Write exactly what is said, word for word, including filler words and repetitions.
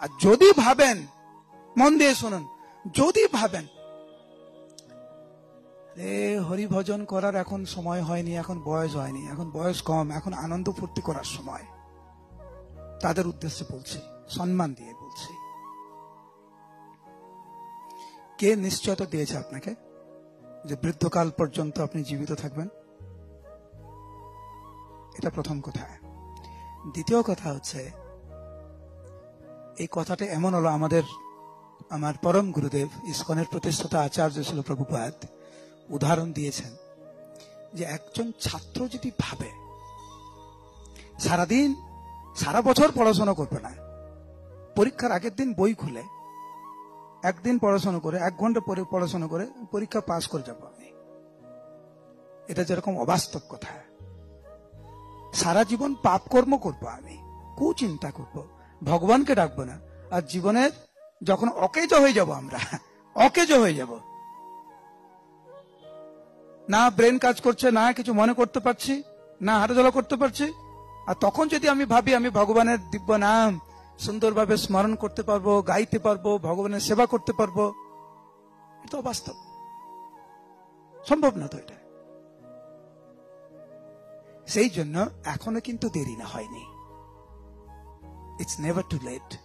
আর যদি ভাবেন, মন দিয়ে শুনুন, যদি ভাবেন রে হরি ভজন করার এখন সময় হয়নি, এখন বয়স হয়নি, এখন বয়স কম, এখন আনন্দ ফুর্তি করার সময়, তাদের উদ্দেশ্যে বলছি, সম্মান দিয়ে বলছি, কে নিশ্চয়তা দিয়েছে আপনাকে যে বৃদ্ধকাল পর্যন্ত আপনি জীবিত থাকবেন? এটা প্রথম কথা। দ্বিতীয় কথা হচ্ছে, এই কথাটা এমন হলো, আমাদের আমার পরম গুরুদেব ইসকনের প্রতিষ্ঠাতা আচার্য ছিল প্রভুপাদ উদাহরণ দিয়েছেন যে একজন ছাত্র যদি ভাবে সারাদিন সারা বছর পড়াশোনা করবে না, পরীক্ষার আগের দিন বই খুলে একদিন পড়াশোনা করে, এক ঘন্টা পরে পড়াশোনা করে পরীক্ষা পাস করে যাবো আমি, এটা যেরকম অবাস্তব কথা। সারা জীবন পাপ কর্ম করবো আমি, কুচিন্তা করবো, ভগবানকে ডাকবো না, আর জীবনের যখন অকেজ হয়ে যাব, আমরা অকেজ হয়ে যাব, না ব্রেন কাজ করছে, না কিছু মনে করতে পারছি, না হাঁটাচলা করতে পারছি, আর তখন যদি আমি ভাবি আমি ভগবানের দিব্য নাম সুন্দরভাবে স্মরণ করতে পারবো, গাইতে পারবো, ভগবানের সেবা করতে পারবো, এটা অবাস্তব, সম্ভব না তো এটা। সেই জন্য এখনো কিন্তু দেরি না হয়নি, ইটস নেভার টু লেট।